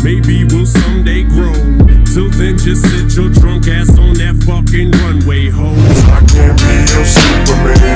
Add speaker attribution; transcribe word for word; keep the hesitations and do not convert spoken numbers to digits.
Speaker 1: maybe we'll someday grow. Till then, just sit your drunk ass on that fucking runway, ho.
Speaker 2: I can't be your Superman.